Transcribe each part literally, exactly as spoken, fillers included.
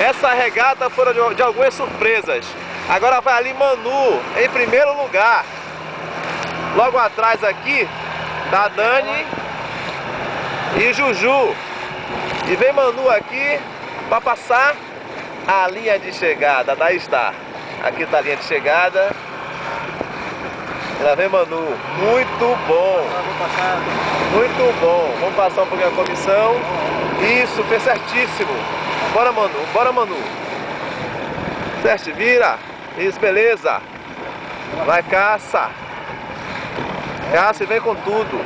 Essa regata foi de, de algumas surpresas. Agora vai ali Manu em primeiro lugar. Logo atrás aqui tá Dani e Juju. E vem Manu aqui para passar a linha de chegada. Daí está. Aqui tá a linha de chegada. Lá vem Manu. Muito bom. Muito bom. Vamos passar um pouquinho a comissão. Isso, fez certíssimo. Bora, Manu. Bora, Manu. Certo, vira. Isso, beleza. Vai, caça. Caça e vem com tudo.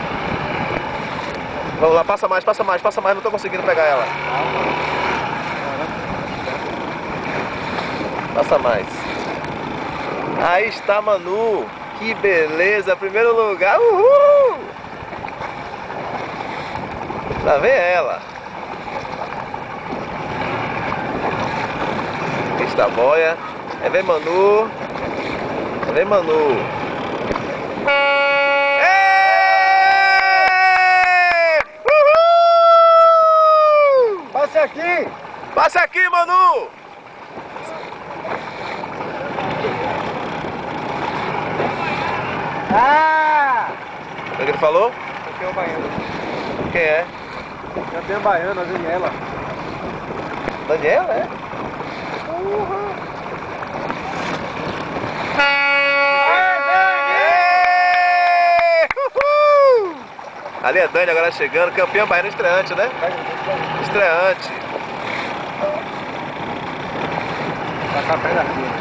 Vamos lá, passa mais, passa mais, passa mais. Não tô conseguindo pegar ela. Passa mais. Aí está Manu. Que beleza, primeiro lugar. Uhul! Lá vem ela. Aqui está a boia. Aí vem Manu. Aí vem Manu. Uhul! Passe aqui! Passe aqui, Manu! Ah! O que ele falou? Campeão baiano. Quem é? Campeão baiano, a Daniela. Daniela, é? Uhum. Uhul! Ali é Dani agora chegando, campeão baiano estreante, né? Estreante. Tá cá perto daqui.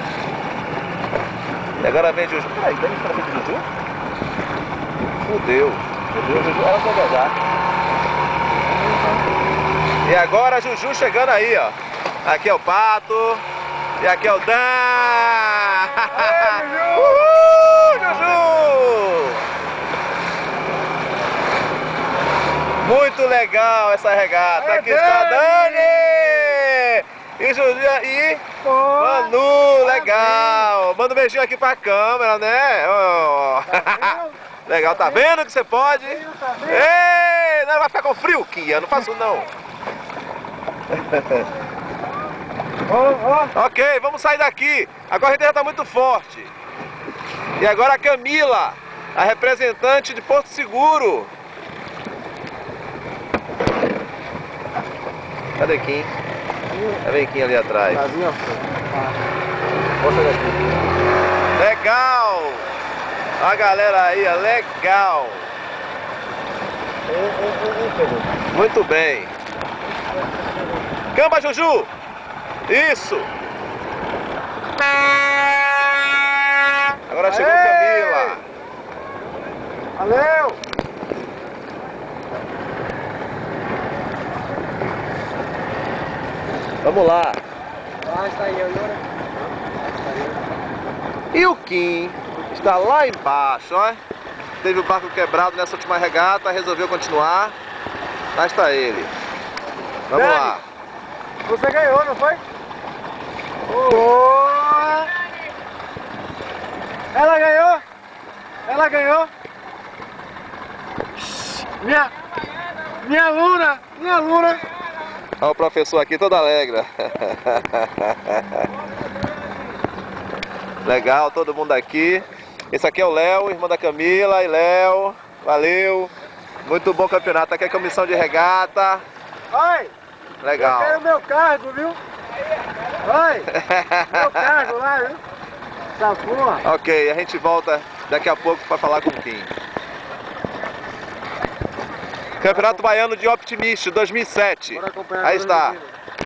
E agora vem Juju. Peraí, Dani está na frente de Juju? Fudeu. Fudeu, Juju. Ela vai viajar. E agora a Juju chegando aí, ó. Aqui é o Pato. E aqui é o Dan. Aê, Juju! Uhul, Juju! Muito legal essa regata. Aê, Aqui está a Dani! Dani. E Juju e Pô, Manu, legal. Manda um beijinho aqui pra câmera, né? Oh. Tá Legal, tá vendo que você pode? Tá vendo? Ei, não vai ficar com frio, Kia, não faço não. Ó, ó. Ok, vamos sair daqui. A corrente já tá muito forte. E agora a Camila, a representante de Porto Seguro. Cadê Kim? Cadê Kim ali atrás? Casinha, ó. Vou sair daqui. Legal! A galera aí, ó, legal! Muito bem! Camba, Juju! Isso! Agora chegou Camila! Valeu! Vamos lá! Ah, está aí, agora. E o Kim está lá embaixo, ó. Teve o barco quebrado nessa última regata, resolveu continuar. Lá está ele. Vamos Dani, lá. você ganhou, não foi? Oh. Ela ganhou! Ela ganhou! Minha, minha aluna! Minha aluna! Olha o professor aqui todo alegre. Legal, todo mundo aqui. Esse aqui é o Léo, irmão da Camila. E Léo, valeu. Muito bom campeonato. Aqui é a comissão de regata. Oi! Legal. Eu quero meu cargo, viu? Oi! Meu cargo lá, viu? Essa porra! Ok, a gente volta daqui a pouco para falar com o Kim. Campeonato Baiano de Optimist dois mil e sete. Bora acompanhar Aí agora, está. menino.